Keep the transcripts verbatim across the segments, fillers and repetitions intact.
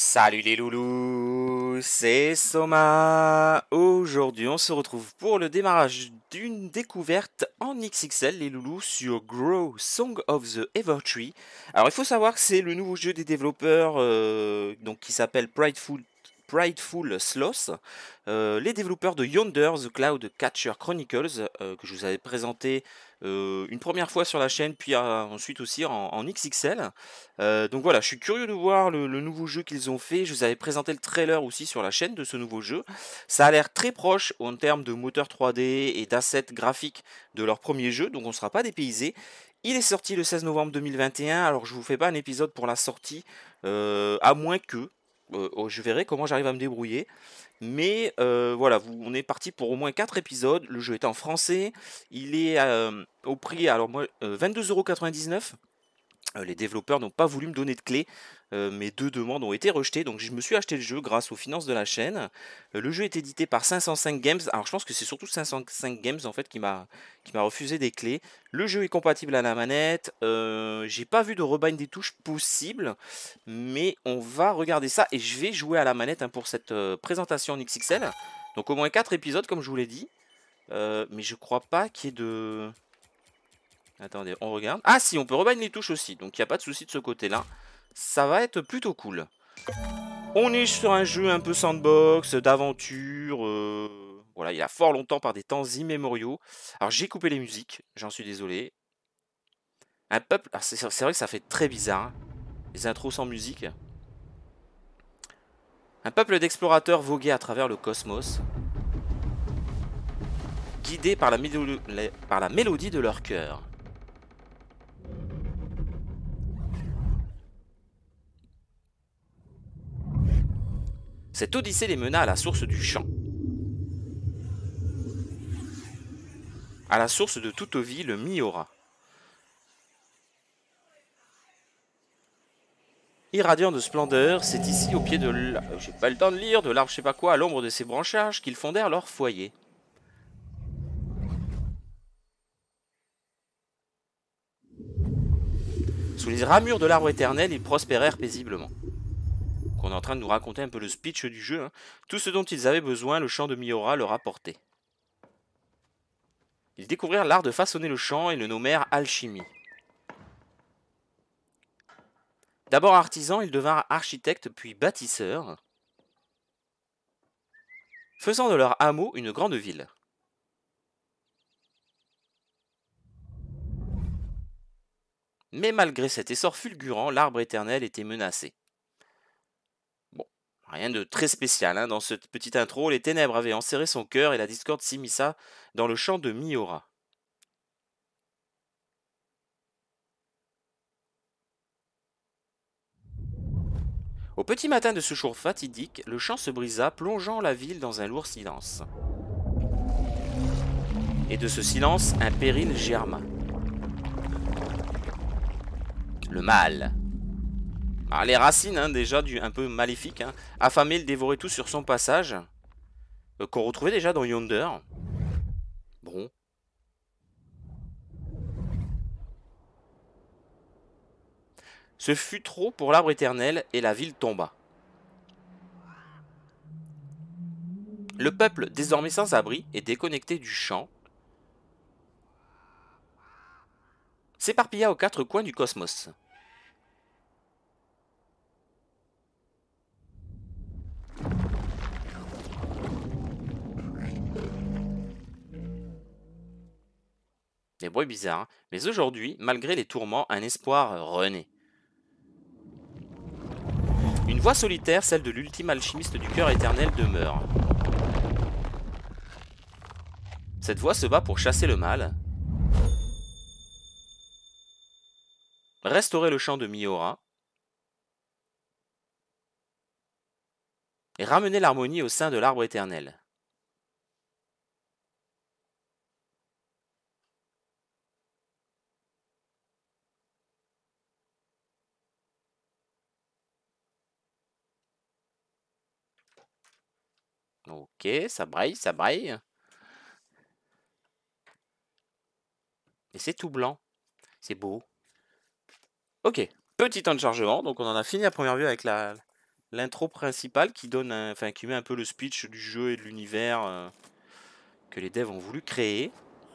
Salut les loulous, c'est Soma. Aujourd'hui, on se retrouve pour le démarrage d'une découverte en X X L, les loulous, sur Grow Song of the Evertree. Alors, il faut savoir que c'est le nouveau jeu des développeurs euh, donc, qui s'appelle Prideful, Prideful Sloth. Euh, les développeurs de Yonder, The Cloud Catcher Chronicles, euh, que je vous avais présenté euh, une première fois sur la chaîne, puis euh, ensuite aussi en, en X X L. Euh, donc voilà, je suis curieux de voir le, le nouveau jeu qu'ils ont fait. Je vous avais présenté le trailer aussi sur la chaîne de ce nouveau jeu. Ça a l'air très proche en termes de moteur trois D et d'assets graphiques de leur premier jeu, donc on ne sera pas dépaysé. Il est sorti le seize novembre deux mille vingt et un, alors je vous fais pas un épisode pour la sortie, euh, à moins que euh, oh, je verrai comment j'arrive à me débrouiller. Mais euh, voilà, vous, on est parti pour au moins quatre épisodes. Le jeu est en français. Il est euh, au prix, alors moi, euh, vingt-deux euros quatre-vingt-dix-neuf. Euh, les développeurs n'ont pas voulu me donner de clé. Euh, mes deux demandes ont été rejetées, donc je me suis acheté le jeu grâce aux finances de la chaîne. Euh, le jeu est édité par cinq cent cinq Games. Alors je pense que c'est surtout cinq cent cinq Games en fait qui m'a qui m'a refusé des clés. Le jeu est compatible à la manette. Euh, j'ai pas vu de rebind des touches possible, mais on va regarder ça et je vais jouer à la manette hein, pour cette euh, présentation en X X L. Donc au moins quatre épisodes comme je vous l'ai dit. Euh, mais je crois pas qu'il y ait de... Attendez, on regarde. Ah si, on peut rebind les touches aussi, donc il n'y a pas de souci de ce côté-là. Ça va être plutôt cool. On est sur un jeu un peu sandbox, d'aventure. Euh... Voilà, il y a fort longtemps par des temps immémoriaux. Alors j'ai coupé les musiques, j'en suis désolé. Un peuple... C'est vrai que ça fait très bizarre, hein, les intros sans musique. Un peuple d'explorateurs voguait à travers le cosmos, guidés par la, mélo... par la mélodie de leur cœur. Cette odyssée les mena à la source du chant. À la source de toute vie, le Miora. Irradiant de splendeur, c'est ici au pied de l'arbre, j'ai pas le temps de lire, de l'arbre je sais pas quoi, à l'ombre de ses branchages, qu'ils fondèrent leur foyer. Sous les ramures de l'arbre éternel, ils prospérèrent paisiblement. Donc on est en train de nous raconter un peu le speech du jeu. Hein. Tout ce dont ils avaient besoin, le chant de Miora leur apportait. Ils découvrirent l'art de façonner le chant et le nommèrent alchimie. D'abord artisans, ils devinrent architectes puis bâtisseurs, faisant de leur hameau une grande ville. Mais malgré cet essor fulgurant, l'arbre éternel était menacé. Bon, rien de très spécial hein, dans cette petite intro. Les ténèbres avaient enserré son cœur et la discorde s'immisça dans le chant de Miora. Au petit matin de ce jour fatidique, le chant se brisa, plongeant la ville dans un lourd silence. Et de ce silence, un péril germa. Le mal. Alors, les racines, hein, déjà du, un peu maléfiques, hein, affamé, le dévorait tout sur son passage, euh, qu'on retrouvait déjà dans Yonder. Bon. Ce fut trop pour l'arbre éternel et la ville tomba. Le peuple, désormais sans abri et déconnecté du champ, s'éparpilla aux quatre coins du cosmos. Des bruits bizarres, hein. Mais aujourd'hui, malgré les tourments, un espoir renaît. Une voix solitaire, celle de l'ultime alchimiste du cœur éternel, demeure. Cette voix se bat pour chasser le mal, restaurer le chant de Miora, et ramener l'harmonie au sein de l'arbre éternel. Ok, ça braille, ça braille. Et c'est tout blanc. C'est beau. Ok, petit temps de chargement. Donc on en a fini la première vue avec la, l'intro principale qui donne, un, enfin qui met un peu le speech du jeu et de l'univers euh, que les devs ont voulu créer.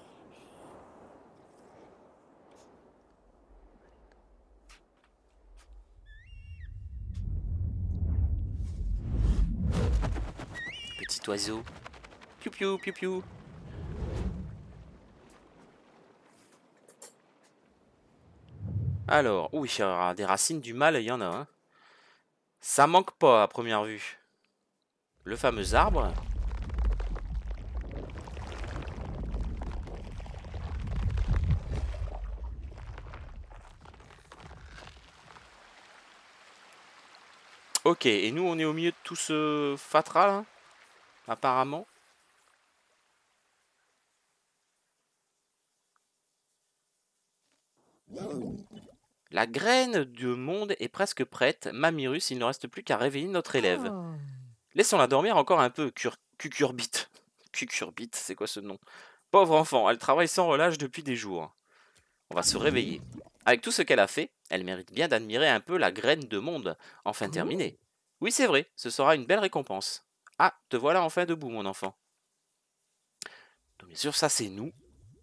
Petit oiseau. Piou piou piou piou. Alors, oui, il y aura des racines du mal, il y en a. Hein. Ça manque pas à première vue. Le fameux arbre. Ok, et nous on est au milieu de tout ce fatras là, apparemment. La graine du monde est presque prête. Mamyrus, il ne reste plus qu'à réveiller notre élève. Laissons-la dormir encore un peu, Cur Cucurbite. Cucurbite, c'est quoi ce nom? Pauvre enfant, elle travaille sans relâche depuis des jours. On va se réveiller. Avec tout ce qu'elle a fait, elle mérite bien d'admirer un peu la graine de monde, enfin terminée. Oui, c'est vrai, ce sera une belle récompense. Ah, te voilà enfin debout, mon enfant. Donc, bien sûr, ça c'est nous.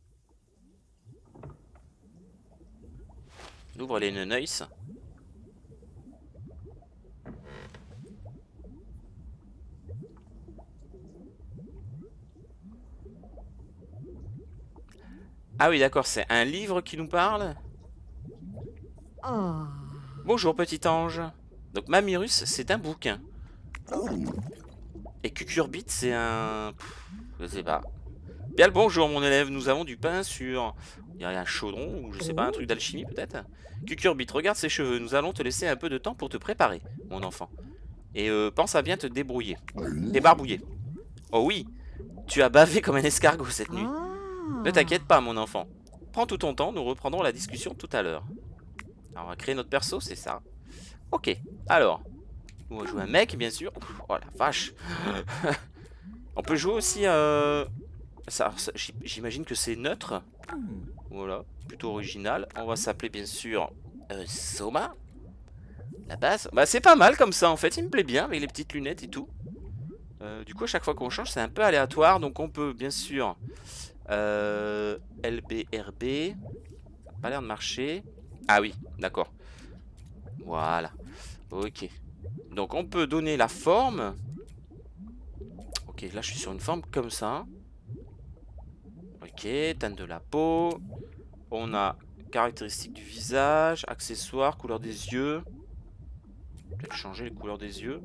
On ouvre les neneuils. Ah oui, d'accord, c'est un livre qui nous parle. Oh. Bonjour, petit ange. Donc, Mamyrus, c'est un bouquin. Et Cucurbite, c'est un... Pff, je sais pas. Bien le bonjour, mon élève. Nous avons du pain sur... Il y a un chaudron, ou je sais pas, un truc d'alchimie, peut-être. Cucurbite, regarde ses cheveux. Nous allons te laisser un peu de temps pour te préparer, mon enfant. Et euh, pense à bien te débrouiller. Débarbouiller. Oh oui, tu as bavé comme un escargot cette nuit. Ne t'inquiète pas, mon enfant. Prends tout ton temps, nous reprendrons la discussion tout à l'heure. Alors, on va créer notre perso, c'est ça. Ok, alors. On va jouer un mec, bien sûr. Oh la vache. On peut jouer aussi... Euh... J'imagine que c'est neutre. Voilà, plutôt original. On va s'appeler, bien sûr, euh, Soma. La base. Bah, c'est pas mal comme ça, en fait. Il me plaît bien, avec les petites lunettes et tout. Euh, du coup, à chaque fois qu'on change, c'est un peu aléatoire. Donc, on peut, bien sûr... Euh, L B R B. Ça n'a pas l'air de marcher. Ah oui, d'accord. Voilà. Ok. Donc on peut donner la forme. Ok, là je suis sur une forme comme ça. Ok, teinte de la peau. On a caractéristiques du visage, accessoires, couleur des yeux. Peut-être changer les couleurs des yeux.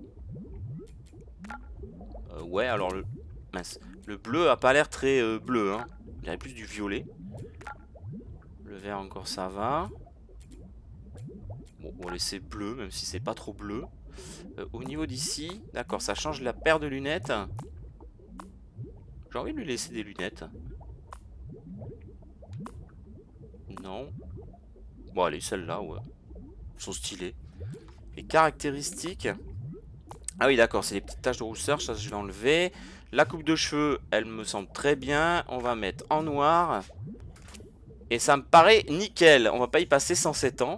Euh, ouais, alors le... Mince. Le bleu a pas l'air très euh, bleu, hein. Il y a plus du violet. Le vert encore ça va. Bon, on va laisser bleu, même si c'est pas trop bleu. Euh, au niveau d'ici, d'accord, ça change la paire de lunettes. J'ai envie de lui laisser des lunettes. Non. Bon, allez, celles-là, ouais. Elles sont stylées. Les caractéristiques. Ah oui, d'accord, c'est les petites taches de rousseur, ça je vais enlever. La coupe de cheveux, elle me semble très bien. On va mettre en noir. Et ça me paraît nickel. On va pas y passer cent sept ans.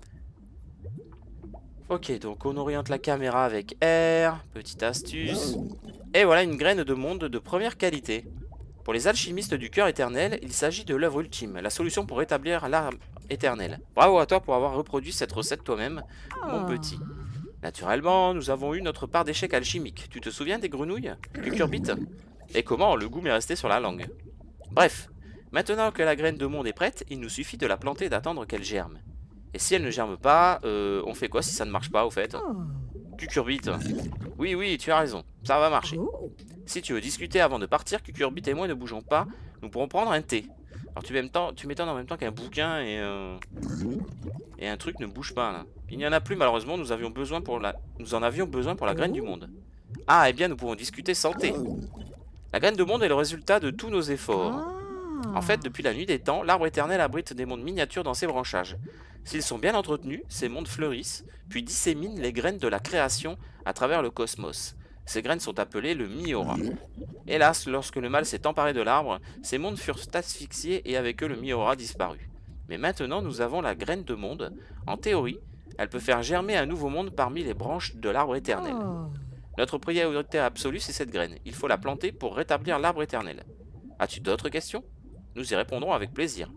Ok, donc on oriente la caméra avec R. Petite astuce. Et voilà une graine de monde de première qualité. Pour les alchimistes du cœur éternel, il s'agit de l'œuvre ultime, la solution pour rétablir l'âme éternelle. Bravo à toi pour avoir reproduit cette recette toi-même, mon petit. Naturellement, nous avons eu notre part d'échecs alchimiques. Tu te souviens des grenouilles, Cucurbite? Et comment le goût m'est resté sur la langue. Bref, maintenant que la graine de monde est prête, il nous suffit de la planter et d'attendre qu'elle germe. Et si elle ne germe pas, euh, on fait quoi si ça ne marche pas au fait? Cucurbite. Oui, oui, tu as raison, ça va marcher. Si tu veux discuter avant de partir, Cucurbite et moi ne bougeons pas, nous pourrons prendre un thé. Alors tu m'étonnes en même temps qu'un bouquin et, euh, et un truc ne bouge pas là. Il n'y en a plus malheureusement, nous, avions besoin pour la... nous en avions besoin pour la graine du monde. Ah, eh bien nous pouvons discuter sans thé. La graine de monde est le résultat de tous nos efforts. En fait, depuis la nuit des temps, l'arbre éternel abrite des mondes miniatures dans ses branchages. S'ils sont bien entretenus, ces mondes fleurissent, puis disséminent les graines de la création à travers le cosmos. Ces graines sont appelées le Miora. Hélas, lorsque le mal s'est emparé de l'arbre, ces mondes furent asphyxiés et avec eux le Miora disparut. Mais maintenant nous avons la graine de monde. En théorie, Elle peut faire germer un nouveau monde parmi les branches de l'arbre éternel. Notre priorité absolue, c'est cette graine. Il faut la planter pour rétablir l'arbre éternel. As-tu d'autres questions? Nous y répondrons avec plaisir.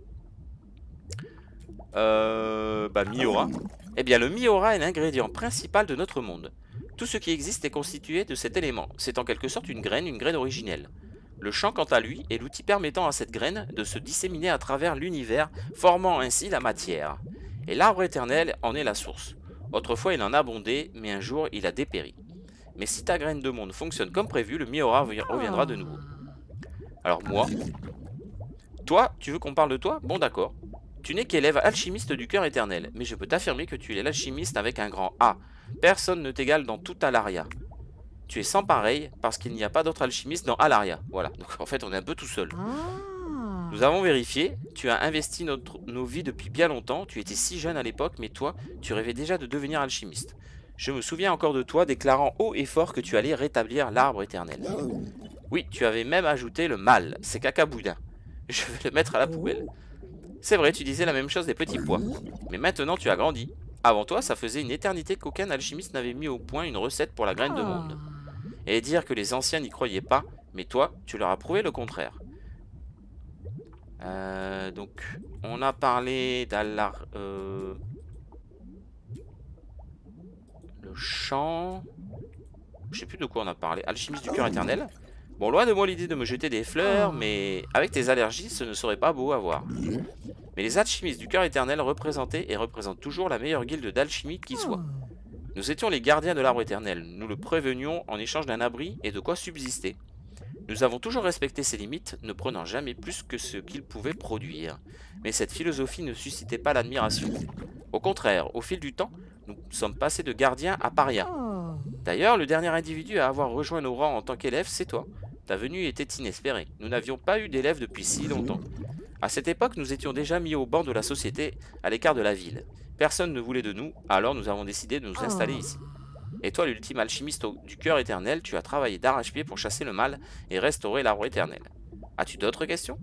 Euh... Bah, Miora. Eh bien, le Miora est l'ingrédient principal de notre monde. Tout ce qui existe est constitué de cet élément. C'est en quelque sorte une graine, une graine originelle. Le champ, quant à lui, est l'outil permettant à cette graine de se disséminer à travers l'univers, formant ainsi la matière. Et l'arbre éternel en est la source. Autrefois, il en abondait, mais un jour, il a dépéri. Mais si ta graine de monde fonctionne comme prévu, le Miora reviendra de nouveau. Alors moi... Toi, tu veux qu'on parle de toi? Bon, d'accord. Tu n'es qu'élève alchimiste du cœur éternel, mais je peux t'affirmer que tu es l'alchimiste avec un grand A. Personne ne t'égale dans tout Alaria. Tu es sans pareil parce qu'il n'y a pas d'autre alchimiste dans Alaria. Voilà, donc en fait on est un peu tout seul. Nous avons vérifié, tu as investi notre, nos vies depuis bien longtemps, tu étais si jeune à l'époque, mais toi, tu rêvais déjà de devenir alchimiste. Je me souviens encore de toi déclarant haut et fort que tu allais rétablir l'arbre éternel. Oui, tu avais même ajouté le mal, c'est caca boudin. Je vais le mettre à la poubelle. C'est vrai, tu disais la même chose des petits pois. Mais maintenant tu as grandi. Avant toi, ça faisait une éternité qu'aucun alchimiste n'avait mis au point une recette pour la graine de monde. Et dire que les anciens n'y croyaient pas, mais toi, tu leur as prouvé le contraire. Euh, donc, on a parlé d'Allar... Euh, le chant... Je sais plus de quoi on a parlé. Alchimiste du cœur éternel. Bon, loin de moi l'idée de me jeter des fleurs, mais avec tes allergies, ce ne serait pas beau à voir. Mais les alchimistes du cœur éternel représentaient et représentent toujours la meilleure guilde d'alchimie qui soit. Nous étions les gardiens de l'arbre éternel. Nous le prévenions en échange d'un abri et de quoi subsister. Nous avons toujours respecté ses limites, ne prenant jamais plus que ce qu'il pouvait produire. Mais cette philosophie ne suscitait pas l'admiration. Au contraire, au fil du temps, nous sommes passés de gardiens à parias. D'ailleurs, le dernier individu à avoir rejoint nos rangs en tant qu'élève, c'est toi. Ta venue était inespérée. Nous n'avions pas eu d'élèves depuis si longtemps. À cette époque, nous étions déjà mis au banc de la société, à l'écart de la ville. Personne ne voulait de nous, alors nous avons décidé de nous installer ici. Et toi, l'ultime alchimiste du cœur éternel, tu as travaillé d'arrache-pied pour chasser le mal et restaurer l'arbre éternel. As-tu d'autres questions?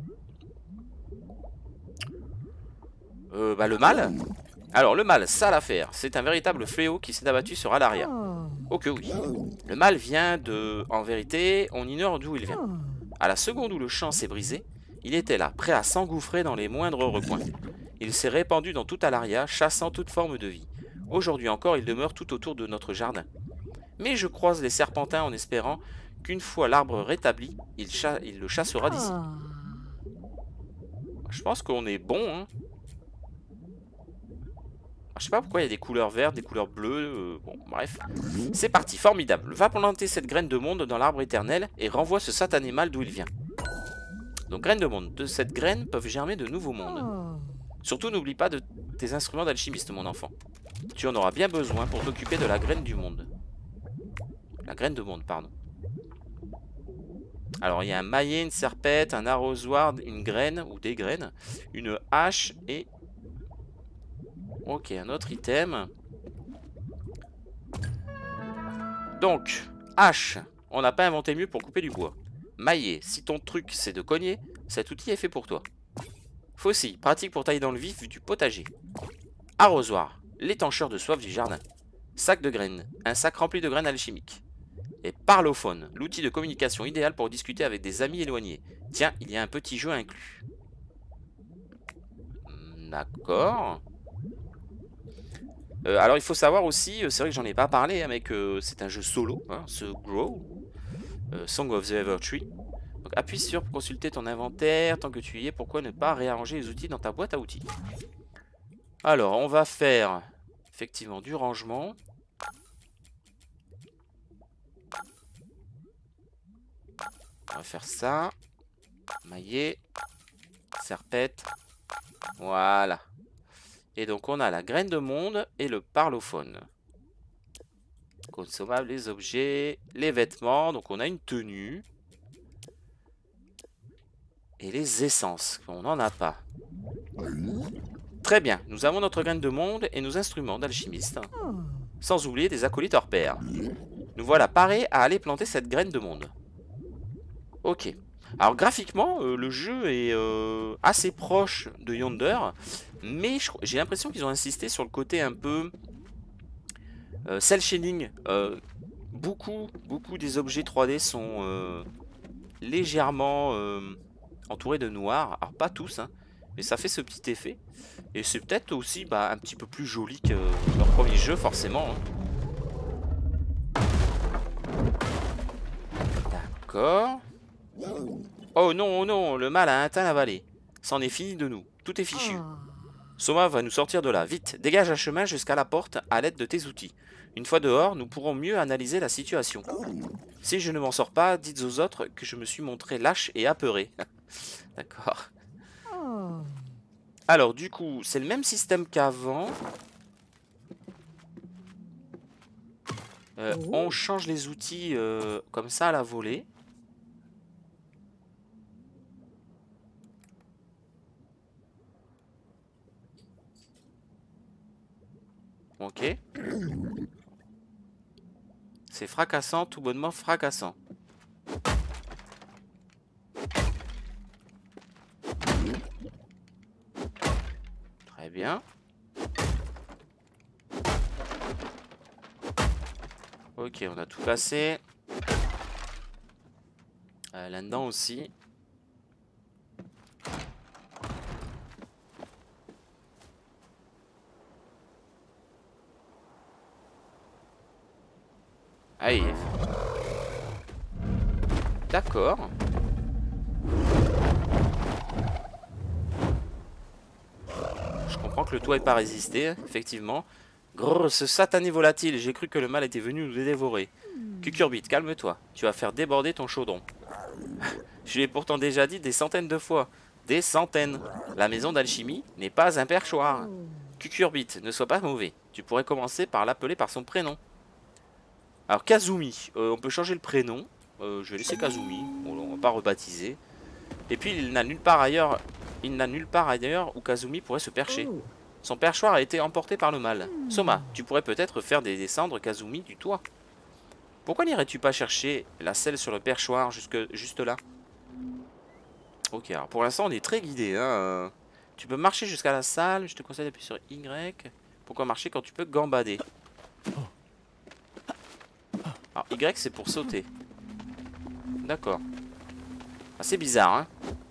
Euh, bah le mal? Alors le mal, ça l'affaire, c'est un véritable fléau qui s'est abattu sur Alaria. Oh que oui. Le mal vient de... En vérité, on ignore d'où il vient. À la seconde où le champ s'est brisé, il était là, prêt à s'engouffrer dans les moindres recoins. Il s'est répandu dans toute Alaria, chassant toute forme de vie. Aujourd'hui encore, il demeure tout autour de notre jardin. Mais je croise les serpentins en espérant qu'une fois l'arbre rétabli, il, il le chassera d'ici. Je pense qu'on est bon, hein. Je sais pas pourquoi il y a des couleurs vertes, des couleurs bleues, euh, bon bref. C'est parti, formidable. Va planter cette graine de monde dans l'arbre éternel et renvoie ce satané mal d'où il vient. Donc graine de monde, de cette graine peuvent germer de nouveaux mondes. Surtout n'oublie pas de tes instruments d'alchimiste mon enfant. Tu en auras bien besoin pour t'occuper de la graine du monde. La graine de monde, pardon. Alors il y a un maillet, une serpette, un arrosoir, une graine ou des graines, une hache et... Ok, un autre item. Donc, hache. On n'a pas inventé mieux pour couper du bois. Maillet. Si ton truc c'est de cogner, cet outil est fait pour toi. Faucille. Pratique pour tailler dans le vif du potager. Arrosoir. L'étancheur de soif du jardin. Sac de graines. Un sac rempli de graines alchimiques. Et parlophone. L'outil de communication idéal pour discuter avec des amis éloignés. Tiens, il y a un petit jeu inclus. D'accord. Euh, alors il faut savoir aussi, c'est vrai que j'en ai pas parlé, hein, mais que c'est un jeu solo, hein, ce Grow, euh, Song of the Ever Tree. Donc appuie sur pour consulter ton inventaire tant que tu y es. Pourquoi ne pas réarranger les outils dans ta boîte à outils? Alors on va faire effectivement du rangement. On va faire ça. Maillet, serpette, voilà. Et donc on a la graine de monde et le parlophone. Consommables, les objets, les vêtements. Donc on a une tenue. Et les essences. On n'en a pas. Très bien. Nous avons notre graine de monde et nos instruments d'alchimiste. Sans oublier des acolytes hors pair. Nous voilà parés à aller planter cette graine de monde. Ok. Alors graphiquement, euh, le jeu est euh, assez proche de Yonder, mais j'ai l'impression qu'ils ont insisté sur le côté un peu euh, cel shading. Euh, beaucoup, beaucoup des objets trois D sont euh, légèrement euh, entourés de noir. Alors pas tous, hein, mais ça fait ce petit effet. Et c'est peut-être aussi bah, un petit peu plus joli que leur premier jeu, forcément. Hein. D'accord. Oh non, oh non, le mal a atteint la vallée. C'en est fini de nous. Tout est fichu. Soma va nous sortir de là. Vite, dégage un chemin jusqu'à la porte à l'aide de tes outils. Une fois dehors, nous pourrons mieux analyser la situation. Si je ne m'en sors pas, dites aux autres que je me suis montré lâche et apeuré. D'accord. Alors, du coup, c'est le même système qu'avant. Euh, on change les outils euh, comme ça à la volée. Ok. C'est fracassant, tout bonnement fracassant. Très bien. Ok, on a tout cassé. Euh, Là-dedans aussi. Allez. D'accord. Je comprends que le toit n'ait pas résisté, effectivement. Grrr, ce satané volatile, j'ai cru que le mal était venu nous dévorer. Cucurbite, calme-toi. Tu vas faire déborder ton chaudron. Je lui ai pourtant déjà dit des centaines de fois. Des centaines. La maison d'alchimie n'est pas un perchoir. Cucurbite, ne sois pas mauvais. Tu pourrais commencer par l'appeler par son prénom. Alors Kazumi, euh, on peut changer le prénom. Euh, je vais laisser Kazumi. Bon, on va pas rebaptiser. Et puis il n'a nulle part ailleurs. Il n'a nulle part ailleurs où Kazumi pourrait se percher. Son perchoir a été emporté par le mal. Soma, tu pourrais peut-être faire des descendre Kazumi du toit. Pourquoi n'irais-tu pas chercher la selle sur le perchoir jusque, juste là? Ok, alors pour l'instant on est très guidé. Hein. Tu peux marcher jusqu'à la salle. Je te conseille d'appuyer sur Y. Pourquoi marcher quand tu peux gambader? Alors Y c'est pour sauter. D'accord. Ah, c'est bizarre, hein.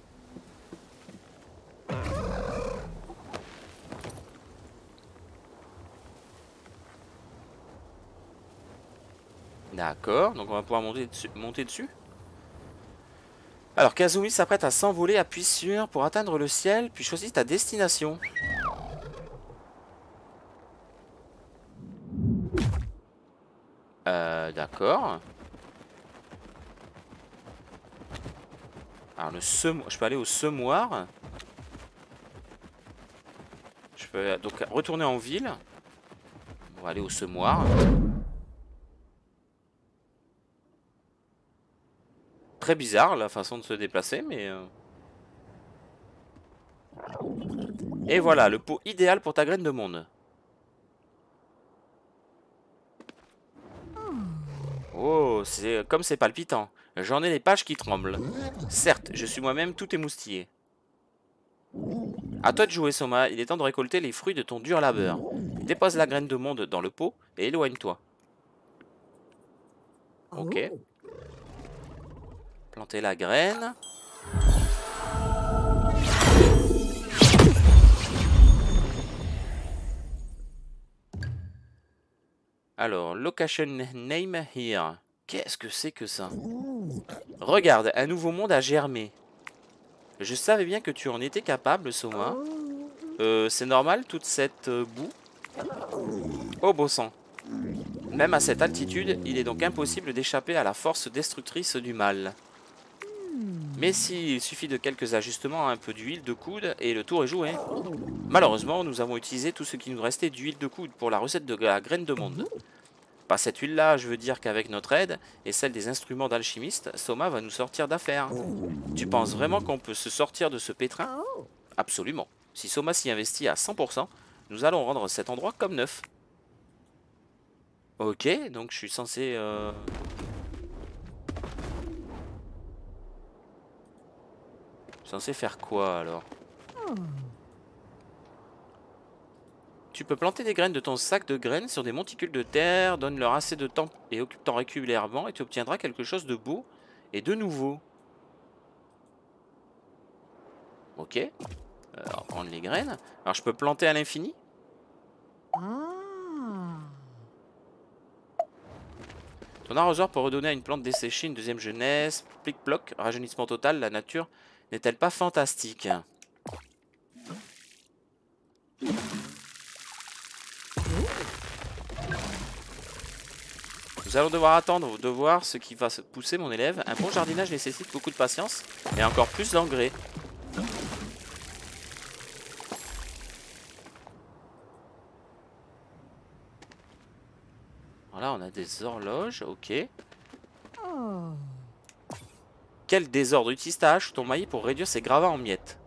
D'accord, donc on va pouvoir monter dessus. Monter dessus. Alors Kazumi s'apprête à s'envoler, appuie sur pour atteindre le ciel, puis choisis ta destination. Euh, d'accord. Alors le semoir, je peux aller au semoir. Je peux donc retourner en ville. On va aller au semoir. Très bizarre la façon de se déplacer, mais... Euh... Et voilà, le pot idéal pour ta graine de monde. Oh, c'est comme c'est palpitant. J'en ai les pages qui tremblent. Certes, je suis moi-même tout émoustillé. À toi de jouer, Soma. Il est temps de récolter les fruits de ton dur labeur. Dépose la graine de monde dans le pot et éloigne-toi. Ok. Planter la graine. Alors, location name here. Qu'est-ce que c'est que ça? Regarde, un nouveau monde a germé. Je savais bien que tu en étais capable, Soma. Euh, c'est normal, toute cette euh, boue? Oh, beau sang. Même à cette altitude, il est donc impossible d'échapper à la force destructrice du mal. Mais si, il suffit de quelques ajustements, un peu d'huile de coude et le tour est joué. Malheureusement, nous avons utilisé tout ce qui nous restait d'huile de coude pour la recette de la graine de monde. Pas cette huile-là, je veux dire qu'avec notre aide et celle des instruments d'alchimiste, Soma va nous sortir d'affaire. Tu penses vraiment qu'on peut se sortir de ce pétrin? Absolument. Si Soma s'y investit à cent pour cent, nous allons rendre cet endroit comme neuf. Ok, donc je suis censé... Euh... Censé faire quoi alors? Tu peux planter des graines de ton sac de graines sur des monticules de terre, donne-leur assez de temps et occupe-t'en régulièrement et tu obtiendras quelque chose de beau et de nouveau. Ok. Euh, on va prendre les graines. Alors je peux planter à l'infini? Ton arroseur peut redonner à une plante desséchée une deuxième jeunesse. Plic-ploc, rajeunissement total, la nature n'est-elle pas fantastique? Nous allons devoir attendre de voir ce qui va se pousser, mon élève. Un bon jardinage nécessite beaucoup de patience et encore plus d'engrais. Voilà, on a des horloges, ok. Quel désordre! Utilise ta hache ou ton maillet pour réduire ces gravats en miettes.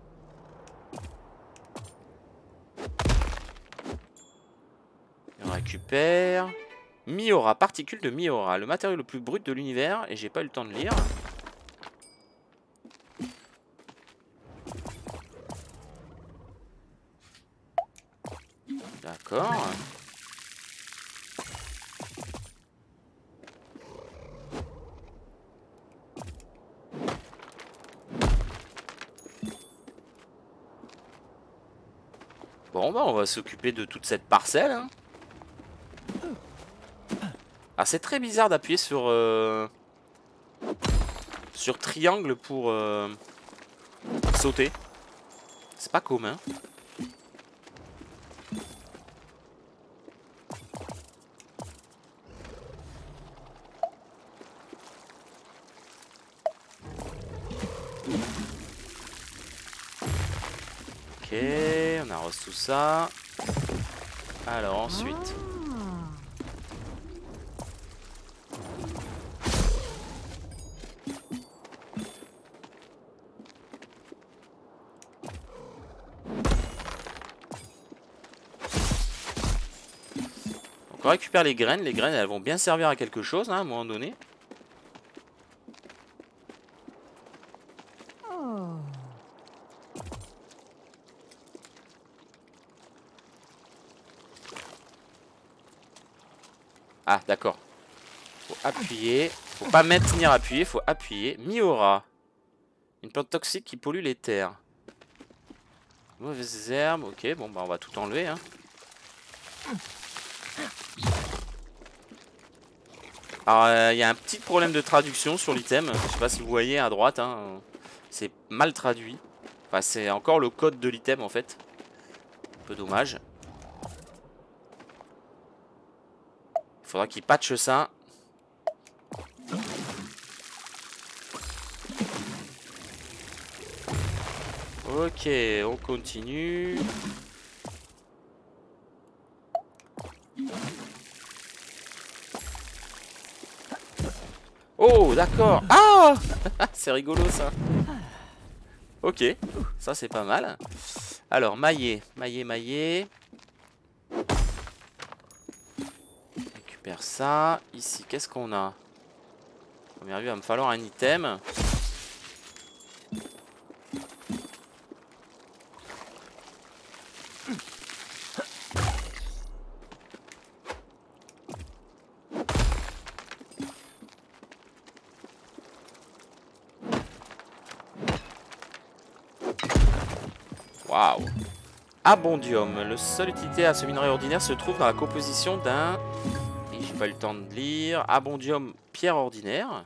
Et on récupère... Miura, particule de Miura, le matériau le plus brut de l'univers, et j'ai pas eu le temps de lire. D'accord. Bon bah on va s'occuper de toute cette parcelle. Hein. Ah c'est très bizarre d'appuyer sur euh, sur triangle pour euh, sauter. C'est pas commun. Ok, on arrose tout ça. Alors ensuite. Donc on récupère les graines. Les graines elles vont bien servir à quelque chose hein, à un moment donné. Ah d'accord. Faut appuyer. Faut pas maintenir appuyé, faut appuyer. Miura. Une plante toxique qui pollue les terres. Mauvaises herbes, ok, bon bah on va tout enlever hein. Alors il euh, y a un petit problème de traduction sur l'item. Je sais pas si vous voyez à droite hein. C'est mal traduit. Enfin c'est encore le code de l'item en fait. Un peu dommage. Il faudra qu'il patche ça. Ok, on continue. Oh, d'accord. Ah c'est rigolo ça. Ok, ça c'est pas mal. Alors, maillet, maillet, maillet. Récupère ça. Ici, qu'est-ce qu'on a? Première vue, il va me falloir un item. Waouh. Abondium. Le seul utilité à ce minerai ordinaire se trouve dans la composition d'un... Et j'ai pas eu le temps de lire. Abondium, pierre ordinaire.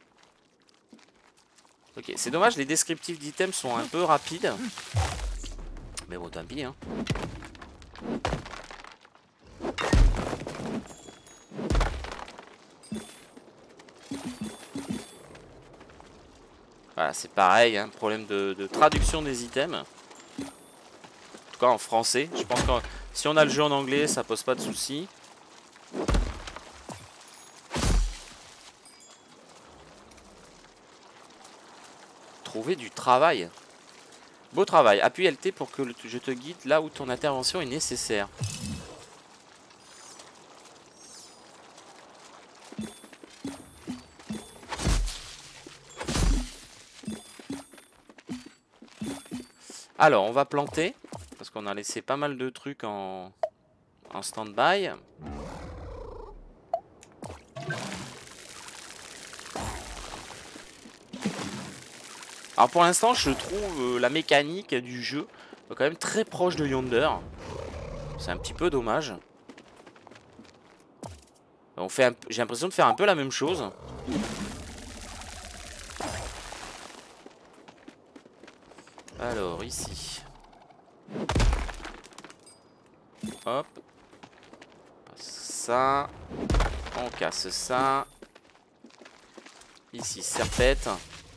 Ok, c'est dommage, les descriptifs d'items sont un peu rapides. Mais bon, tant pis, hein. Voilà, c'est pareil, hein, problème de, de traduction des items. En tout cas en français. Je pense que si on a le jeu en anglais, ça pose pas de soucis. Trouver du travail. Beau travail. Appuie L T pour que je te guide là où ton intervention est nécessaire. Alors, on va planter. Parce qu'on a laissé pas mal de trucs en, en stand-by. Alors pour l'instant, je trouve euh, la mécanique du jeu euh, quand même très proche de Yonder. C'est un petit peu dommage. On fait un... J'ai l'impression de faire un peu la même chose. Alors ici. Hop. On passe ça. On casse ça. Ici, serpette.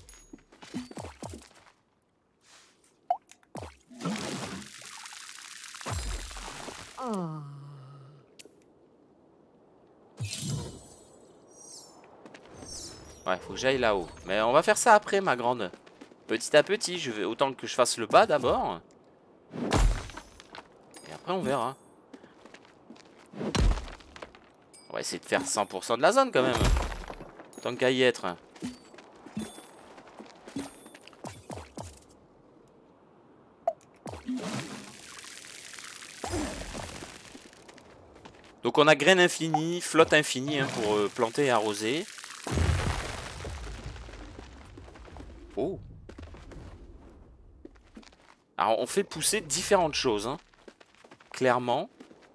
Ouais, faut que j'aille là-haut. Mais on va faire ça après, ma grande. Petit à petit, je vais autant que je fasse le bas d'abord. Et après, on verra. On va essayer de faire cent pour cent de la zone quand même. Tant qu'à y être. Donc on a graine infinie, flotte infinie hein, pour euh, planter et arroser. Oh. Alors on fait pousser différentes choses. Hein. Clairement.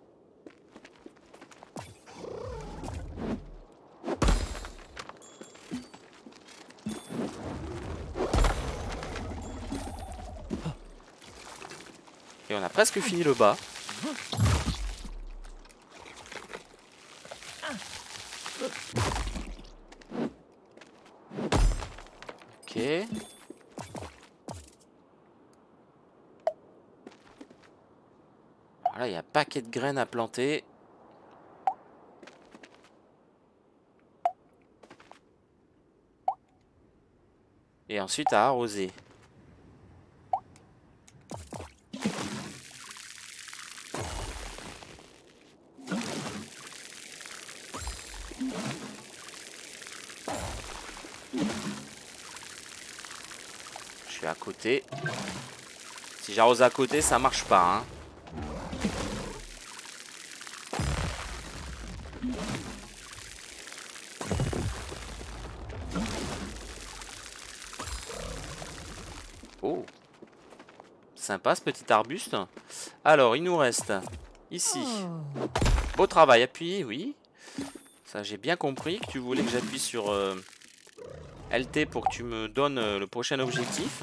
Et on a presque fini le bas. Ok. Voilà, il y a un paquet de graines à planter. Et ensuite à arroser. Je suis à côté. Si j'arrose à côté, ça marche pas. Hein. Oh. Sympa ce petit arbuste. Alors, il nous reste ici. Beau travail, appuie, oui. Ça, j'ai bien compris que tu voulais que j'appuie sur euh, L T pour que tu me donnes euh, le prochain objectif.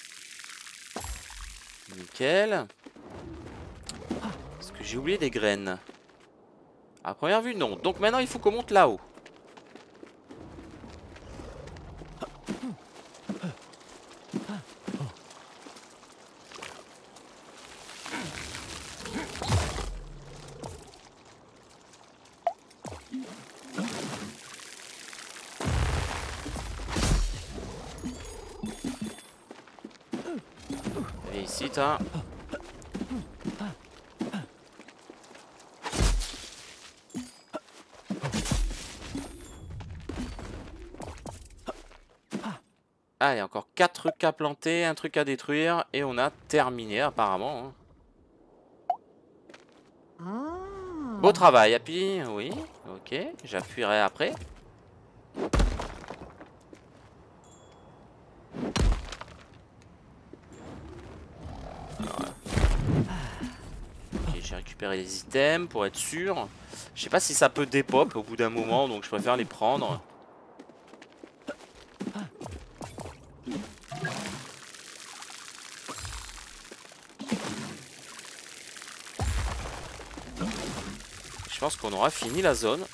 Nickel. Est-ce que j'ai oublié des graines? À première vue, non. Donc maintenant, il faut qu'on monte là-haut. Et ici, t'as... Allez, encore quatre trucs à planter, un truc à détruire, et on a terminé apparemment. Hein. Beau travail, appuie, oui, ok, j'appuierai après. Ok, j'ai récupéré les items pour être sûr. Je sais pas si ça peut dépop au bout d'un moment, donc je préfère les prendre. Je pense qu'on aura fini la zone.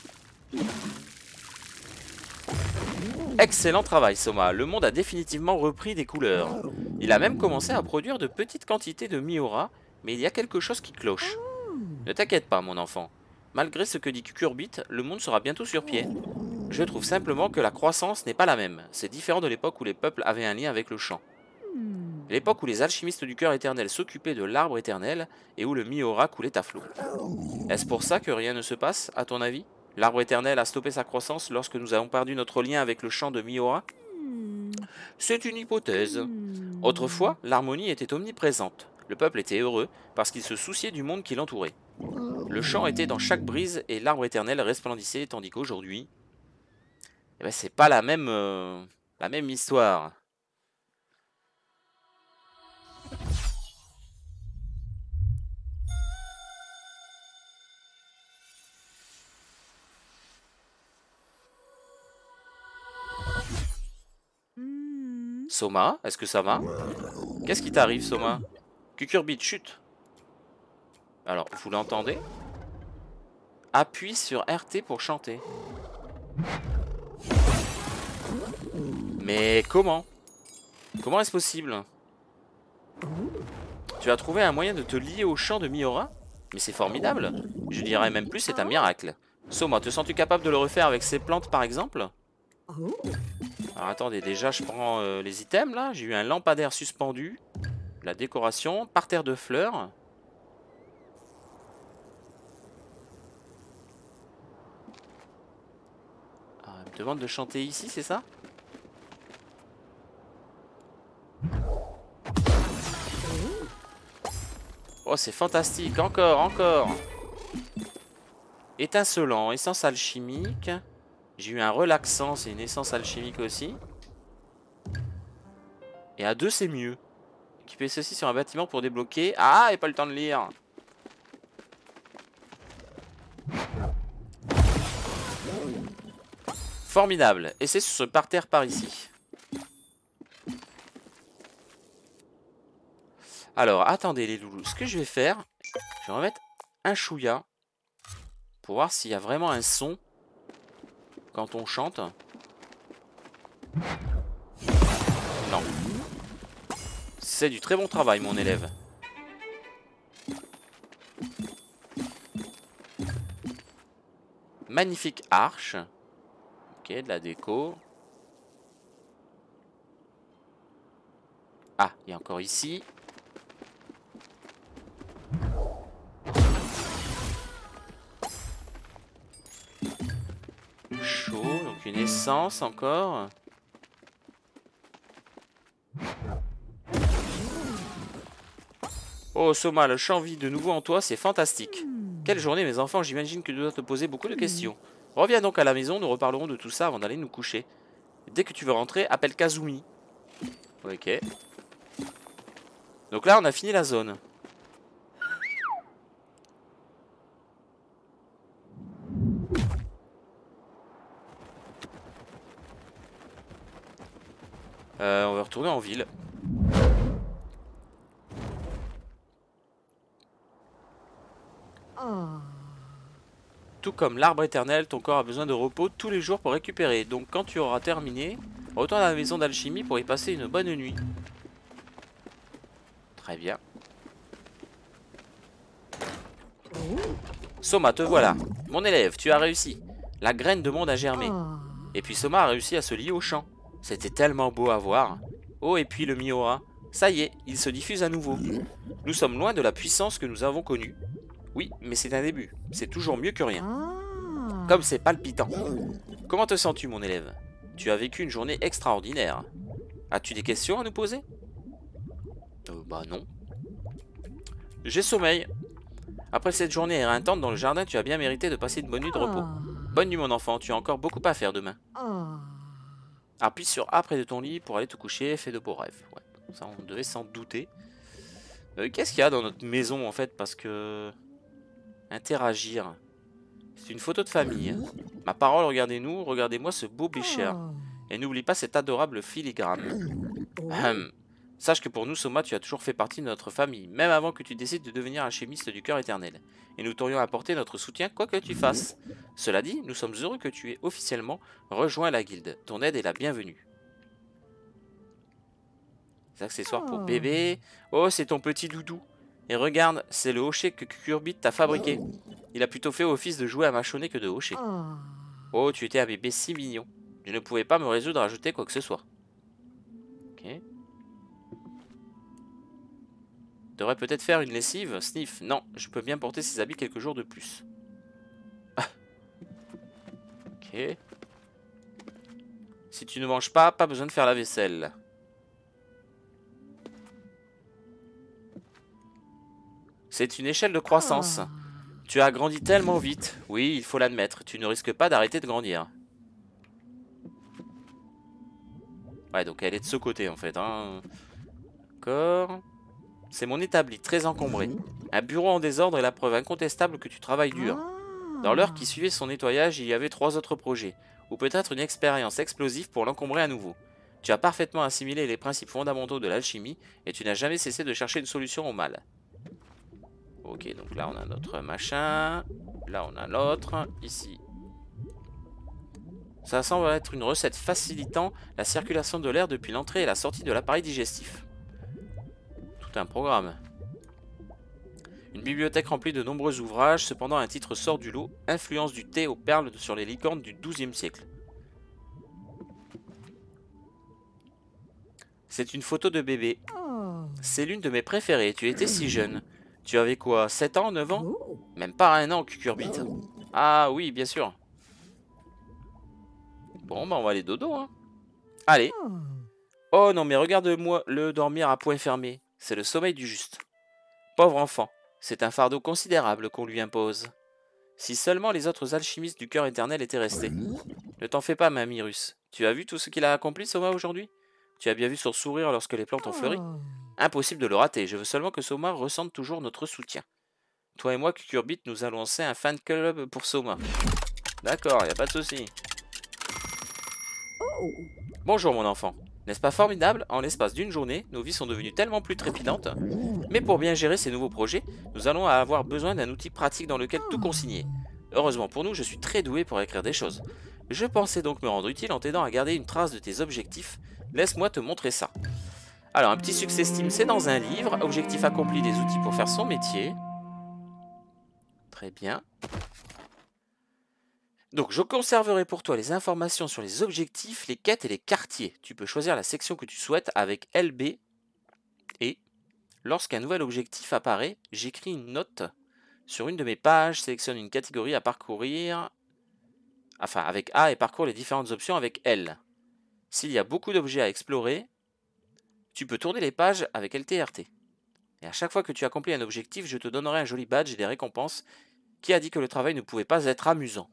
Excellent travail, Soma. Le monde a définitivement repris des couleurs. Il a même commencé à produire de petites quantités de Miura, mais il y a quelque chose qui cloche. Ne t'inquiète pas, mon enfant. Malgré ce que dit Cucurbit, le monde sera bientôt sur pied. Je trouve simplement que la croissance n'est pas la même. C'est différent de l'époque où les peuples avaient un lien avec le champ. L'époque où les alchimistes du cœur éternel s'occupaient de l'arbre éternel et où le Miura coulait à flot. Est-ce pour ça que rien ne se passe, à ton avis? L'arbre éternel a stoppé sa croissance lorsque nous avons perdu notre lien avec le champ de Miura? C'est une hypothèse. Autrefois, l'harmonie était omniprésente. Le peuple était heureux parce qu'il se souciait du monde qui l'entourait. Le chant était dans chaque brise et l'arbre éternel resplendissait, tandis qu'aujourd'hui, eh ben, c'est pas la même, euh, la même histoire. Soma, est-ce que ça va? Qu'est-ce qui t'arrive, Soma? Cucurbite, chute. Alors, vous l'entendez? Appuie sur R T pour chanter. Mais comment? Comment est-ce possible? Tu as trouvé un moyen de te lier au chant de Miora? Mais c'est formidable. Je dirais même plus, c'est un miracle. Soma, te sens-tu capable de le refaire avec ces plantes, par exemple? Alors attendez, déjà je prends euh, les items là. J'ai eu un lampadaire suspendu. La décoration, parterre de fleurs. Ah, elle me demande de chanter ici, c'est ça? Oh, c'est fantastique, encore, encore. Étincelant, essence alchimique. J'ai eu un relaxant, c'est une essence alchimique aussi. Et à deux, c'est mieux. Équiper ceci sur un bâtiment pour débloquer. Ah, et pas le temps de lire. Formidable. Et c'est sur ce parterre par ici. Alors, attendez les loulous. Ce que je vais faire, je vais remettre un chouïa. Pour voir s'il y a vraiment un son quand on chante. Non. C'est du très bon travail, mon élève. Magnifique arche. Ok, de la déco. Ah, il y a encore ici. Chaud, donc une essence encore. Oh Soma, le chant vit de nouveau en toi, c'est fantastique. Quelle journée mes enfants, j'imagine que tu dois te poser beaucoup de questions. Reviens donc à la maison, nous reparlerons de tout ça avant d'aller nous coucher. Dès que tu veux rentrer, appelle Kazumi. Ok. Donc là, on a fini la zone. Euh, on va retourner en ville. Tout comme l'arbre éternel, ton corps a besoin de repos tous les jours pour récupérer. Donc quand tu auras terminé, retourne à la maison d'alchimie pour y passer une bonne nuit. Très bien. Soma, te voilà. Mon élève, tu as réussi. La graine de monde a germé. Et puis Soma a réussi à se lier au champ. C'était tellement beau à voir. Oh, et puis le Miora. Ça y est, il se diffuse à nouveau. Nous sommes loin de la puissance que nous avons connue. Oui, mais c'est un début. C'est toujours mieux que rien. Comme c'est palpitant. Comment te sens-tu, mon élève? Tu as vécu une journée extraordinaire. As-tu des questions à nous poser? Euh, bah non. J'ai sommeil. Après cette journée éreintante dans le jardin, tu as bien mérité de passer une bonne nuit de repos. Bonne nuit, mon enfant. Tu as encore beaucoup à faire demain. Appuie sur A près de ton lit pour aller te coucher. Fais de beaux rêves. Ouais, ça, on devait s'en douter. Euh, Qu'est-ce qu'il y a dans notre maison, en fait? Parce que... Interagir. C'est une photo de famille. Hein. Ma parole, regardez-nous. Regardez-moi ce beau bécher. Et n'oublie pas cet adorable filigrane. Hum. Sache que pour nous, Soma, tu as toujours fait partie de notre famille, même avant que tu décides de devenir alchimiste du cœur éternel. Et nous t'aurions apporté notre soutien quoi que tu fasses. Cela dit, nous sommes heureux que tu aies officiellement rejoint la guilde. Ton aide est la bienvenue. Des accessoires pour bébé. Oh, c'est ton petit doudou. Et regarde, c'est le hochet que Cucurbite t'a fabriqué. Il a plutôt fait office de jouet à mâchonner que de hochet. Oh, tu étais un bébé si mignon. Je ne pouvais pas me résoudre à ajouter quoi que ce soit. Ok. Devrais peut-être faire une lessive. Sniff, non, je peux bien porter ces habits quelques jours de plus. Ok. Si tu ne manges pas, pas besoin de faire la vaisselle. C'est une échelle de croissance. Tu as grandi tellement vite. Oui, il faut l'admettre. Tu ne risques pas d'arrêter de grandir. Ouais, donc elle est de ce côté en fait. Hein. D'accord. C'est mon établi, très encombré. Un bureau en désordre est la preuve incontestable que tu travailles dur. Dans l'heure qui suivait son nettoyage, il y avait trois autres projets. Ou peut-être une expérience explosive pour l'encombrer à nouveau. Tu as parfaitement assimilé les principes fondamentaux de l'alchimie et tu n'as jamais cessé de chercher une solution au mal. Ok, donc là on a notre machin. Là on a l'autre. Ici. Ça semble être une recette facilitant la circulation de l'air depuis l'entrée et la sortie de l'appareil digestif. Tout un programme. Une bibliothèque remplie de nombreux ouvrages, cependant un titre sort du lot, Influence du thé aux perles sur les licornes du douzième siècle. C'est une photo de bébé. C'est l'une de mes préférées, tu étais si jeune. Tu avais quoi, sept ans, neuf ans? Même pas un an, cucurbite. Ah oui, bien sûr. Bon, bah on va aller dodo, hein. Allez. Oh non, mais regarde-moi le dormir à point fermé. C'est le sommeil du juste. Pauvre enfant, c'est un fardeau considérable qu'on lui impose. Si seulement les autres alchimistes du cœur éternel étaient restés. Ne t'en fais pas, mamie russe. Tu as vu tout ce qu'il a accompli, Soma, aujourd'hui? Tu as bien vu son sourire lorsque les plantes ont fleuri? Impossible de le rater, je veux seulement que Soma ressente toujours notre soutien. Toi et moi, Cucurbite, nous allons lancer un fan club pour Soma. D'accord, y a pas de souci. Bonjour mon enfant. N'est-ce pas formidable? En l'espace d'une journée, nos vies sont devenues tellement plus trépidantes. Mais pour bien gérer ces nouveaux projets, nous allons avoir besoin d'un outil pratique dans lequel tout consigner. Heureusement pour nous, je suis très doué pour écrire des choses. Je pensais donc me rendre utile en t'aidant à garder une trace de tes objectifs. Laisse-moi te montrer ça. Alors, un petit succès Steam, c'est dans un livre. Objectif accompli, des outils pour faire son métier. Très bien. Donc, je conserverai pour toi les informations sur les objectifs, les quêtes et les quartiers. Tu peux choisir la section que tu souhaites avec L B. Et lorsqu'un nouvel objectif apparaît, j'écris une note sur une de mes pages, sélectionne une catégorie à parcourir, enfin avec A et parcours les différentes options avec L. S'il y a beaucoup d'objets à explorer, tu peux tourner les pages avec L T R T. Et à chaque fois que tu accomplis un objectif, je te donnerai un joli badge et des récompenses. Qui a dit que le travail ne pouvait pas être amusant?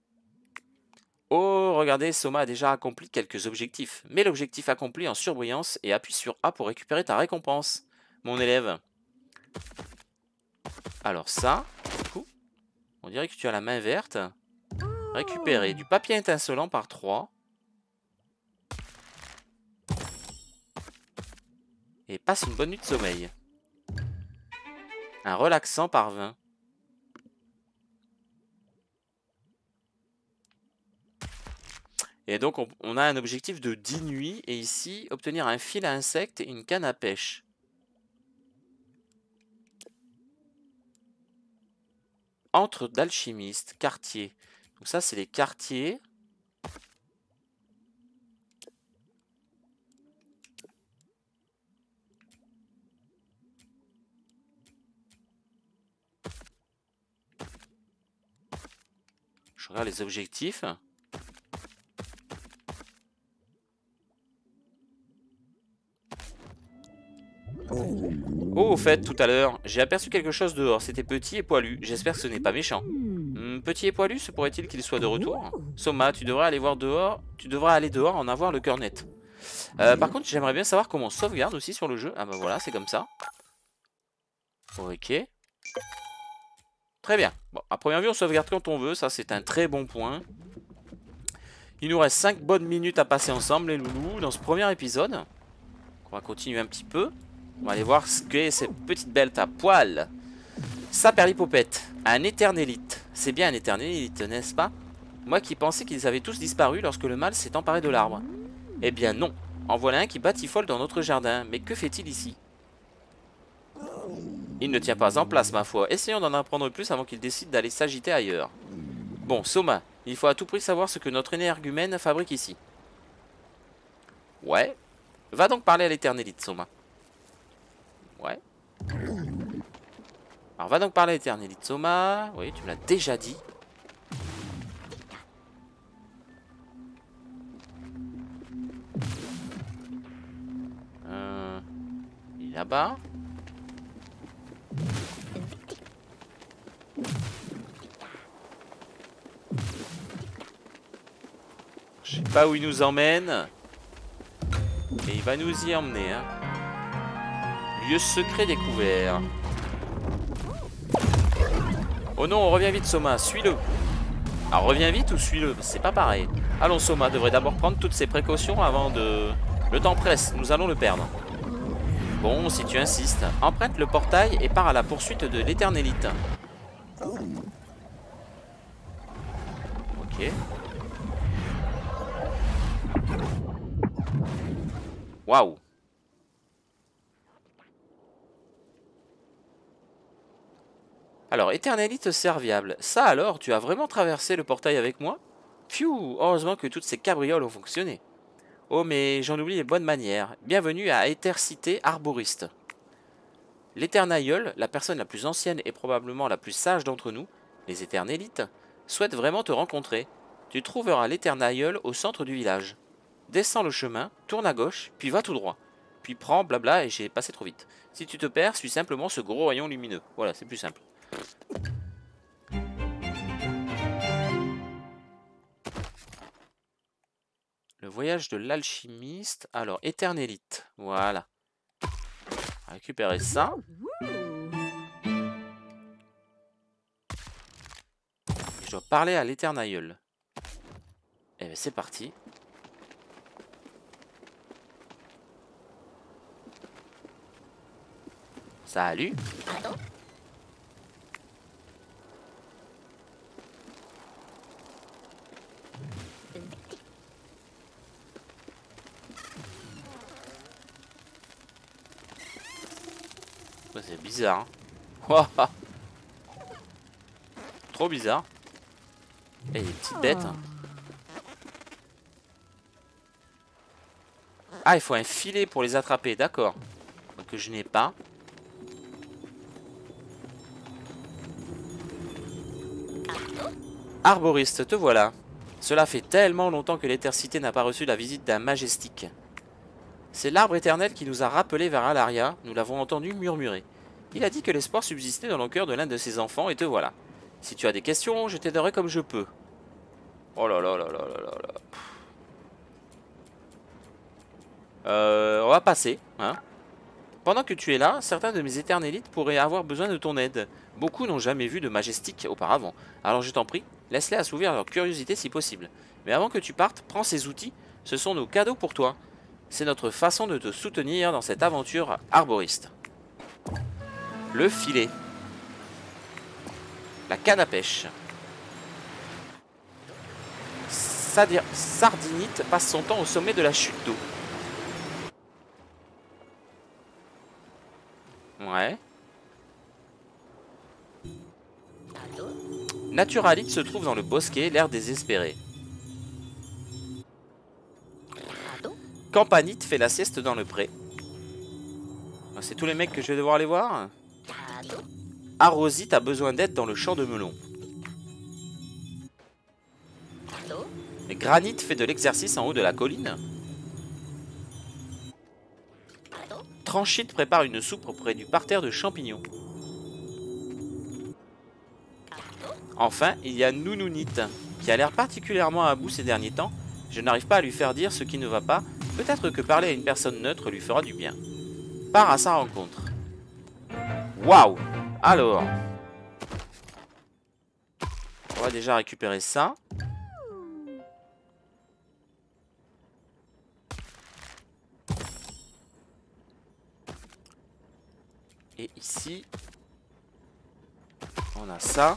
Oh, regardez, Soma a déjà accompli quelques objectifs. Mets l'objectif accompli en surbrillance et appuie sur A pour récupérer ta récompense, mon élève. Alors ça, du coup, on dirait que tu as la main verte. Récupérer du papier étincelant par trois. Et passe une bonne nuit de sommeil. Un relaxant par vingt. Et donc on, on a un objectif de dix nuits. Et ici, obtenir un fil à insectes et une canne à pêche. Entre d'alchimistes, quartier. Donc ça, c'est les quartiers. Je regarde les objectifs. Oh, au fait, tout à l'heure, j'ai aperçu quelque chose dehors. C'était petit et poilu. J'espère que ce n'est pas méchant. Hmm, petit et poilu, se pourrait-il qu'il soit de retour? Soma, tu devrais aller voir dehors. Tu devras aller dehors en avoir le cœur net. Euh, par contre, j'aimerais bien savoir comment on sauvegarde aussi sur le jeu. Ah bah voilà, c'est comme ça. Ok. Très bien. Bon, à première vue, on sauvegarde quand on veut. Ça, c'est un très bon point. Il nous reste cinq bonnes minutes à passer ensemble, les loulous, dans ce premier épisode. On va continuer un petit peu. On va aller voir ce qu'est cette petite bête à poil. Saperlipopette, un éternélite. C'est bien un éternélite, n'est-ce pas? Moi qui pensais qu'ils avaient tous disparu lorsque le mâle s'est emparé de l'arbre. Eh bien non. En voilà un qui batifole dans notre jardin. Mais que fait-il ici? Il ne tient pas en place, ma foi. Essayons d'en apprendre plus avant qu'il décide d'aller s'agiter ailleurs. Bon, Soma, il faut à tout prix savoir ce que notre énergumène fabrique ici. Ouais. Va donc parler à l'éternélite, Soma. Ouais. Alors va donc parler à l'éternélite, Soma. Oui, tu me l'as déjà dit. Euh, il est là-bas. Je sais pas où il nous emmène. Mais il va nous y emmener. Hein. Lieu secret découvert. Oh non, on revient vite Soma, suis-le. Alors reviens vite ou suis-le, c'est pas pareil. Allons, Soma devrait d'abord prendre toutes ses précautions avant de... Le temps presse, nous allons le perdre. Bon, si tu insistes, emprunte le portail et pars à la poursuite de l'Éternélite. Ok. Waouh. Alors, Éternélite serviable. Ça alors, tu as vraiment traversé le portail avec moi? Pfiou, heureusement que toutes ces cabrioles ont fonctionné. Oh, mais j'en oublie les bonnes manières. Bienvenue à Étercité Arboriste. L'Éternaïeul, la personne la plus ancienne et probablement la plus sage d'entre nous, les Éternélites, souhaite vraiment te rencontrer. Tu trouveras l'Éternaïeul au centre du village. Descends le chemin, tourne à gauche, puis va tout droit. Puis prends blabla et j'ai passé trop vite. Si tu te perds, suis simplement ce gros rayon lumineux. Voilà, c'est plus simple. Le voyage de l'alchimiste. Alors, Éternélite. Voilà. Récupérer ça. Je dois parler à l'Éternaïeul. Eh bien, c'est parti. Salut. C'est bizarre. Hein. Trop bizarre. Et les petites bêtes. Ah, il faut un filet pour les attraper, d'accord. Que je n'ai pas. Arboriste, te voilà. Cela fait tellement longtemps que l'Étercité n'a pas reçu la visite d'un majestique. C'est l'arbre éternel qui nous a rappelés vers Alaria, nous l'avons entendu murmurer. Il a dit que l'espoir subsistait dans le cœur de l'un de ses enfants, et te voilà. Si tu as des questions, je t'aiderai comme je peux. Oh là là là là là là là. Euh, on va passer, hein. Pendant que tu es là, certains de mes éternélites pourraient avoir besoin de ton aide. Beaucoup n'ont jamais vu de majestique auparavant. Alors je t'en prie, laisse-les assouvir leur curiosité si possible. Mais avant que tu partes, prends ces outils, ce sont nos cadeaux pour toi. C'est notre façon de te soutenir dans cette aventure arboriste. Le filet. La canne à pêche. Sadir Sardinite passe son temps au sommet de la chute d'eau. Ouais. Naturalite se trouve dans le bosquet, l'air désespéré. Campanite fait la sieste dans le pré. C'est tous les mecs que je vais devoir aller voir. Arrosite a besoin d'aide dans le champ de melon. Et Granite fait de l'exercice en haut de la colline. Tranchite prépare une soupe près du parterre de champignons. Enfin, il y a Nounounite, qui a l'air particulièrement à bout ces derniers temps. Je n'arrive pas à lui faire dire ce qui ne va pas. Peut-être que parler à une personne neutre lui fera du bien. Part à sa rencontre. Waouh! Alors, on va déjà récupérer ça. Et ici, on a ça.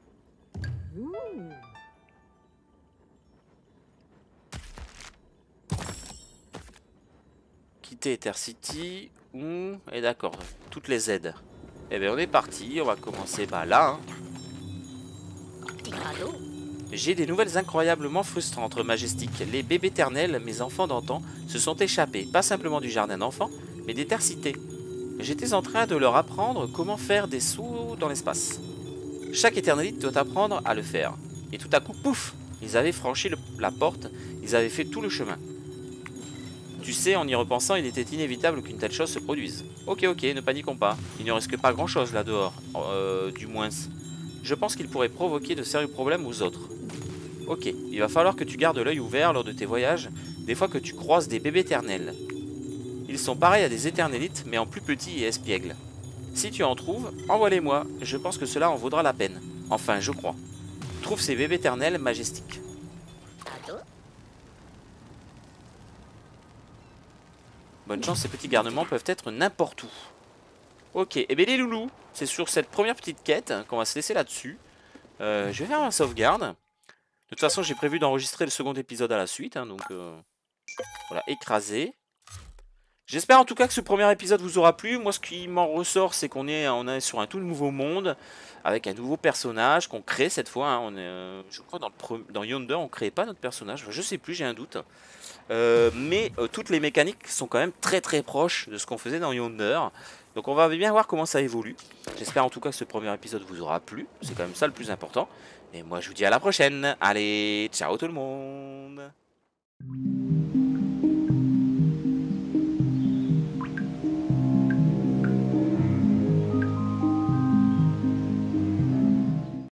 Quitter Étercity. Mmh, et d'accord, toutes les aides. Eh bien, on est parti. On va commencer bah, là. Hein. J'ai des nouvelles incroyablement frustrantes, Majestic. Les bébés éternels, mes enfants d'antan, se sont échappés, pas simplement du jardin d'enfants, mais d'Étercité. J'étais en train de leur apprendre comment faire des sauts dans l'espace. Chaque éternélite doit apprendre à le faire. Et tout à coup, pouf, ils avaient franchi le, la porte, ils avaient fait tout le chemin. Tu sais, en y repensant, il était inévitable qu'une telle chose se produise. Ok, ok, ne paniquons pas. Il ne risque pas grand-chose là dehors, euh, du moins. Je pense qu'il pourrait provoquer de sérieux problèmes aux autres. Ok, il va falloir que tu gardes l'œil ouvert lors de tes voyages, des fois que tu croises des bébés éternels. Ils sont pareils à des éternelites, mais en plus petits et espiègles. Si tu en trouves, envoie-les-moi, je pense que cela en vaudra la peine. Enfin, je crois. Trouve ces bébés éternels majestiques. Bonne chance, ces petits garnements peuvent être n'importe où. Ok, et bien les loulous, c'est sur cette première petite quête qu'on va se laisser là-dessus. Euh, je vais faire ma sauvegarde. De toute façon, j'ai prévu d'enregistrer le second épisode à la suite, hein, donc euh, voilà, écrasé. J'espère en tout cas que ce premier épisode vous aura plu. Moi, ce qui m'en ressort, c'est qu'on est, on est sur un tout nouveau monde, avec un nouveau personnage qu'on crée cette fois. Hein. On est, euh, je crois dans, le dans Yonder, on ne créait pas notre personnage. Enfin, je sais plus, j'ai un doute. Euh, mais euh, toutes les mécaniques sont quand même très très proches de ce qu'on faisait dans Yonder. Donc on va bien voir comment ça évolue. J'espère en tout cas que ce premier épisode vous aura plu. C'est quand même ça le plus important. Et moi, je vous dis à la prochaine. Allez, ciao tout le monde.